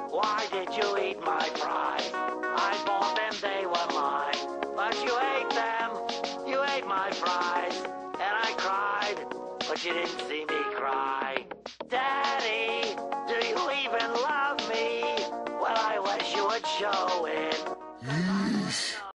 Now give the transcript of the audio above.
Why did you eat my fries? I bought them, they were mine. But you ate them, you ate my fries. And I cried, but you didn't see me cry. Daddy, do you even love me? Well, I wish you would show it.